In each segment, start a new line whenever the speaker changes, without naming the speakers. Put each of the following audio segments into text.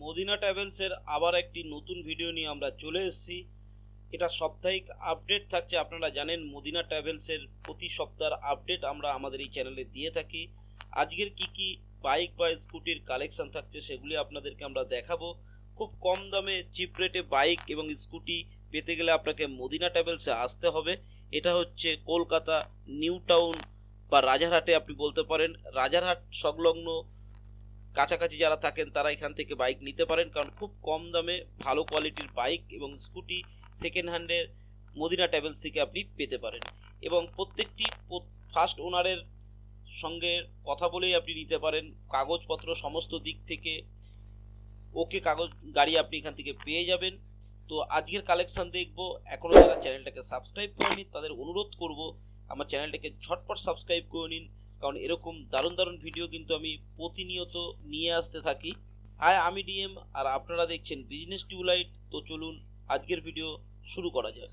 Medina ট্রাভেলসের আবার একটি নতুন ভিডিও নিয়ে আমরা চলে এসেছি। এটা সাপ্তাহিক আপডেট থাকছে। আপনারা জানেন মদিনা ট্রাভেলসের প্রতি সপ্তাহের আপডেট আমরা আমাদের এই চ্যানেলে দিয়ে থাকি। আজকের কি বাইক বা স্কুটির কালেকশন থাকছে সেগুলি আপনাদেরকে আমরা দেখাবো। খুব কম দামে চিপ রেটে বাইক এবং স্কুটি পেতে গেলে আপনাকে মদিনা ট্রাভেলসে আসতে হবে। এটা হচ্ছে কলকাতা নিউ টাউন বা রাজারহাটে আপনি বলতে পারেন। রাজারহাট সংলগ্ন কাছাকাছি যারা থাকেন তারা এখান থেকে বাইক নিতে পারেন, কারণ খুব কম দামে ভালো কোয়ালিটির বাইক এবং স্কুটি সেকেন্ড হ্যান্ডের মদিনা ট্রাভেলস থেকে আপনি পেতে পারেন। এবং প্রত্যেকটি ফার্স্ট ওনারের সঙ্গে কথা বলেই আপনি নিতে পারেন। কাগজপত্র সমস্ত দিক থেকে ওকে কাগজ গাড়ি আপনি এখান থেকে পেয়ে যাবেন। তো আজকের কালেকশন দেখবো। এখনো যারা চ্যানেলটাকে সাবস্ক্রাইব করেনি তাদের অনুরোধ করব আমার চ্যানেলটাকে ঝটপট সাবস্ক্রাইব করে নিন, কারণ এরকম দারুণ দারুণ ভিডিও কিন্তু আমি প্রতিনিয়ত নিয়ে আসতে থাকি। আমি ডিএম আর আপনারা দেখছেন বিজনেস টিউবলাইট। তো চলুন আজকের ভিডিও শুরু করা যাক।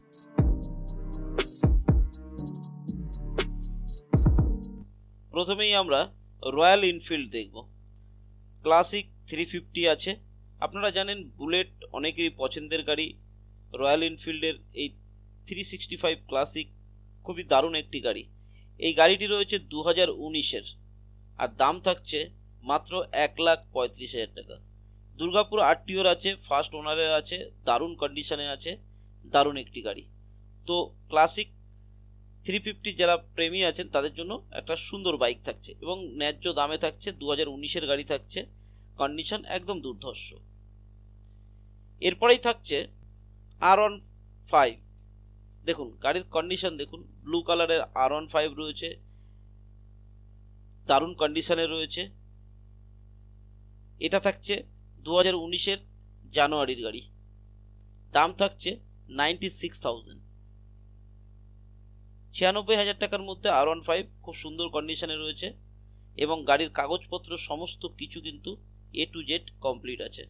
প্রথমেই আমরা রয়্যাল এনফিল্ড দেখব। ক্লাসিক 350 আছে। আপনারা জানেন বুলেট অনেকেরই পছন্দের গাড়ি। রয়্যাল এনফিল্ডের এই 365 ক্লাসিক খুবই দারুণ একটি গাড়ি। এই গাড়িটি রয়েছে 2019-এর আর দাম থাকছে মাত্র 1,35,000 টাকা। দুর্গাপুর আরটিওর আছে, ফার্স্ট ওনারের আছে, দারুণ কন্ডিশনে আছে, দারুণ একটি গাড়ি। তো ক্লাসিক 350 যারা প্রেমী আছেন তাদের জন্য একটা সুন্দর বাইক থাকছে এবং ন্যায্য দামে থাকছে। 2019-এর গাড়ি থাকছে, কন্ডিশন একদম দুর্ধর্ষ। এরপরেই থাকছে R15। দেখুন গাড়ির কন্ডিশন দেখুন, ব্লু কালারের R15 রয়েছে, দারুণ কন্ডিশনে রয়েছে। এটা থাকছে 2019-এর জানুয়ারির গাড়ি, দাম থাকছে 96,000। 96,000 টাকার মধ্যে R15 খুব সুন্দর কন্ডিশনে রয়েছে এবং গাড়ির কাগজপত্র সমস্ত কিছু কিন্তু A to Z কমপ্লিট আছে।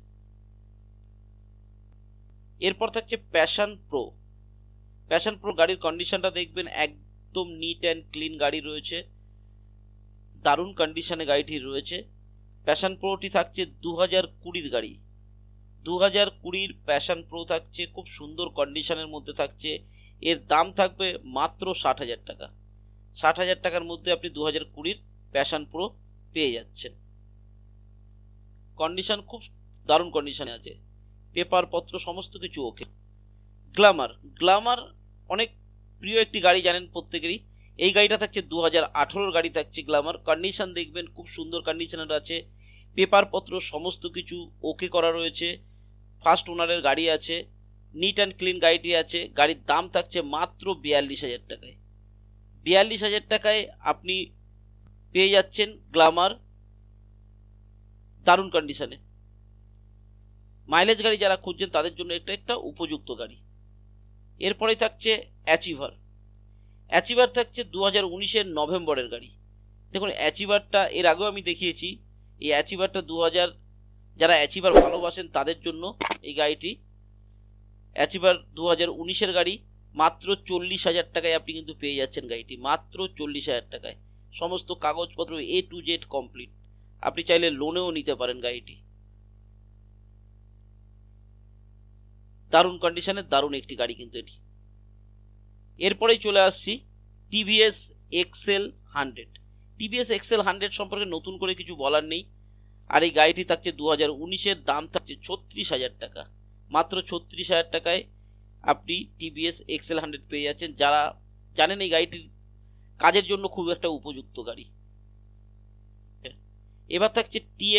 এরপর থাকছে প্যাশন প্রো। প্যাশন প্রো গাড়ির কন্ডিশনটা দেখবেন, একদম নিট অ্যান্ড ক্লিন গাড়ি রয়েছে, দারুণ কন্ডিশনে গাড়িটি রয়েছে। প্যাশন প্রোটি থাকছে 2020-এর গাড়ি। 2020-এর প্যাশন প্রো থাকছে, খুব সুন্দর কন্ডিশনের মধ্যে থাকছে। এর দাম থাকবে মাত্র 60,000 টাকা। 60,000 টাকার মধ্যে আপনি 2020-এর প্যাশন প্রো পেয়ে যাচ্ছেন। কন্ডিশন খুব দারুণ কন্ডিশনে আছে, পেপার পত্র সমস্ত কিছু ওকে। গ্ল্যামার অনেক প্রিয় একটি গাড়ি, জানেন প্রত্যেকেরই। এই গাড়িটা থাকছে 2018-এর গাড়ি থাকছে গ্ল্যামার। কন্ডিশন দেখবেন খুব সুন্দর কন্ডিশনের আছে, পেপার পত্র সমস্ত কিছু ওকে করা রয়েছে, ফার্স্ট ওনারের গাড়ি আছে, নিট অ্যান্ড ক্লিন গাড়িটি আছে। গাড়ির দাম থাকছে মাত্র 42,000 টাকায়। 42,000 টাকায় আপনি পেয়ে যাচ্ছেন গ্ল্যামার, দারুণ কন্ডিশনে। মাইলেজ গাড়ি যারা খুঁজছেন তাদের জন্য এটা একটা উপযুক্ত গাড়ি। এরপরে থাকছে অ্যাচিভার থাকছে 2019-এর নভেম্বরের গাড়ি। দেখুন অ্যাচিভারটা এর আগেও আমি দেখিয়েছি। এই অ্যাচিভারটা যারা অ্যাচিভার ভালোবাসেন তাদের জন্য এই গাড়িটি। অ্যাচিভার 2019-এর গাড়ি, মাত্র 40,000 টাকায় আপনি কিন্তু পেয়ে যাচ্ছেন গাড়িটি, মাত্র 40,000 টাকায়। সমস্ত কাগজপত্র A to Z কমপ্লিট। আপনি চাইলে লোনেও নিতে পারেন গাড়িটি। দারুণ কন্ডিশনের দারুণ একটি গাড়ি কিন্তু এটি। এরপরেই চলে আসছি টিভিএস এক্সেল 100। টিভিএস এক্সেল 100 সম্পর্কে নতুন করে কিছু বলার নেই। আর এই গাড়িটি থাকছে 2019-এর, দাম থাকছে 36,000 টাকা। মাত্র 36,000 টাকায় আপনি টিভিএস এক্সেল 100 পেয়ে যাচ্ছেন। যারা জানেন এই গাড়িটির কাজের জন্য খুব একটা উপযুক্ত গাড়ি। এবার থাকছে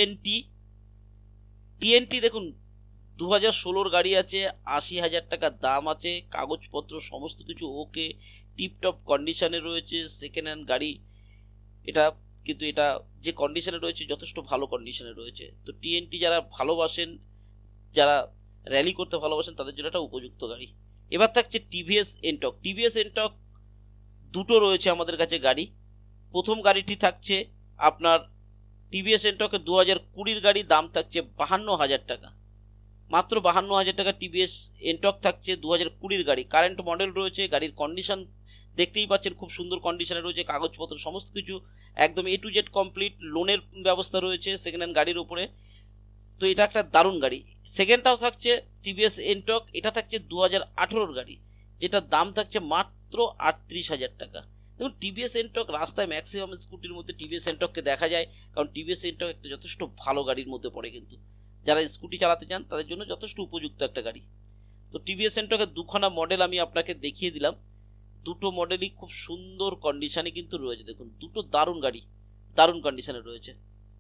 টিএনটি। দেখুন 2016-এর গাড়ি আছে, 80,000 টাকা দাম আছে, কাগজপত্র সমস্ত কিছু ওকে, টিপটপ কন্ডিশনে রয়েছে, সেকেন্ড হ্যান্ড গাড়ি। এটা কিন্তু এটা যে কন্ডিশনে রয়েছে যথেষ্ট ভালো কন্ডিশনে রয়েছে। তো টিএনটি যারা ভালোবাসেন, যারা র্যালি করতে ভালোবাসেন তাদের জন্য একটা উপযুক্ত গাড়ি। এবার থাকছে টিভিএস এনটক। দুটো রয়েছে আমাদের কাছে গাড়ি। প্রথম গাড়িটি থাকছে আপনার টিভিএস এনটকের 2020-এর গাড়ি, দাম থাকছে 52,000 টাকা। মাত্র 52,000 টাকা টিভিএস এনটক থাকছে, 2020-এর গাড়ি, কারেন্ট মডেল রয়েছে। গাড়ির কন্ডিশন দেখতেই পাচ্ছেন খুব সুন্দর কন্ডিশনে রয়েছে, কাগজপত্র সমস্ত কিছু একদম A to Z কমপ্লিট। লোনের ব্যবস্থা রয়েছে সেকেন্ড হ্যান্ড গাড়ির উপরে। তো এটা একটা দারুণ গাড়ি। সেকেন্ডটাও থাকছে টিভিএস এন্টক, এটা থাকছে 2018 গাড়ি, যেটার দাম থাকছে মাত্র 38,000 টাকা। দেখুন টিভিএস এন্টক রাস্তায় ম্যাক্সিমাম স্কুটির মধ্যে টিভিএস এন্টককে দেখা যায়, কারণ টিভিএস এন্টক একটা যথেষ্ট ভালো গাড়ির মধ্যে পড়ে, কিন্তু যারা স্কুটি চালাতে চান তাদের জন্য যথেষ্ট উপযুক্ত একটা গাড়ি। তো টিভিএস এন্টকের দুখানা মডেল আমি আপনাকে দেখিয়ে দিলাম, দুটো মডেলই খুব সুন্দর কন্ডিশনে কিন্তু রয়েছে। দেখুন দুটো দারুণ গাড়ি, দারুণ কন্ডিশনে রয়েছে।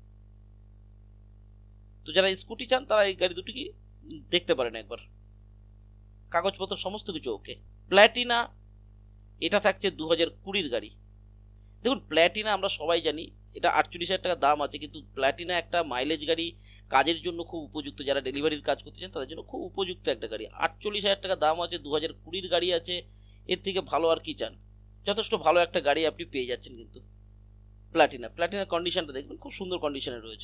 তো যারা স্কুটি চান তারা এই গাড়ি দুটি দেখতে পারেন একবার, কাগজপত্র সমস্ত কিছু ওকে। প্ল্যাটিনা এটা থাকছে 2020 গাড়ি। দেখুন প্ল্যাটিনা আমরা সবাই জানি এটা 48,000 টাকা দাম আছে, কিন্তু প্ল্যাটিনা একটা মাইলেজ গাড়ি, কাজের জন্য খুব উপযুক্ত, যারা ডেলিভারির কাজ করতে চান তাদের জন্য খুব উপযুক্ত একটা গাড়ি। 48,000 টাকা দাম আছে, 2020 গাড়ি আছে, এর থেকে ভালো আর কি চান? যথেষ্ট ভালো একটা গাড়ি আপনি পেয়ে যাচ্ছেন কিন্তু। প্ল্যাটিনার কন্ডিশনটা দেখবেন খুব সুন্দর কন্ডিশনে রয়েছে।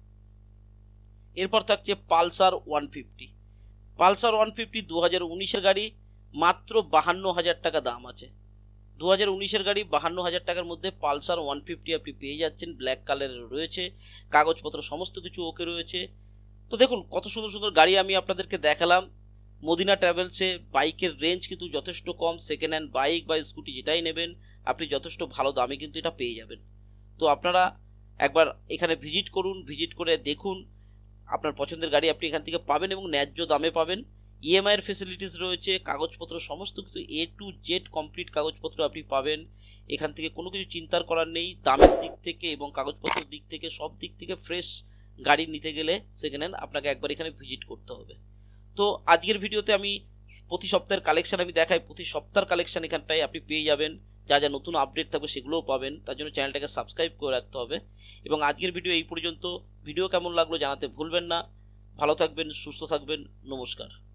এরপর থাকছে পালসার 150। পালসার 150 2019-এর গাড়ি, মাত্র 52,000 টাকা দাম আছে। 2019-এর গাড়ি 52,000 টাকার মধ্যে পালসার 150 আপনি পেয়ে যাচ্ছেন, ব্ল্যাক কালারের রয়েছে, কাগজপত্র সমস্ত কিছু ওকে রয়েছে। তো দেখুন কত সুন্দর সুন্দর গাড়ি আমি আপনাদেরকে দেখালাম। মদিনা ট্রাভেলসে বাইকের রেঞ্জ কিন্তু যথেষ্ট কম, সেকেন্ড হ্যান্ড বাইক বা স্কুটি যেটাই নেবেন আপনি যথেষ্ট ভালো দামে কিন্তু এটা পেয়ে যাবেন। তো আপনারা একবার এখানে ভিজিট করুন, ভিজিট করে দেখুন, আপনার পছন্দের গাড়ি আপনি এখান থেকে পাবেন এবং ন্যায্য দামে পাবেন। ইএমআই এর ফেসিলিটিস রয়েছে, কাগজপত্র সমস্ত কিছু A to Z কমপ্লিট কাগজপত্র আপনি পাবেন। এখান থেকে কোনো কিছু চিন্তার করার নেই, দামের দিক থেকে এবং কাগজপত্রের দিক থেকে সব দিক থেকে ফ্রেশ গাড়ি নিতে গেলে সেকেন্ড হ্যান্ড আপনাকে একবার এখানে ভিজিট করতে হবে। তো আজকের ভিডিওতে আমি প্রতি সপ্তাহের কালেকশন আমি দেখাই, প্রতি সপ্তাহের কালেকশন এখানটায় আপনি পেয়ে যাবেন, যা যা নতুন আপডেট থাকবে সেগুলোও পাবেন। তার জন্য চ্যানেলটাকে সাবস্ক্রাইব করে রাখতে হবে। এবং আজকের ভিডিও এই পর্যন্ত। ভিডিও কেমন লাগলো জানাতে ভুলবেন না। ভালো থাকবেন, সুস্থ থাকবেন, নমস্কার।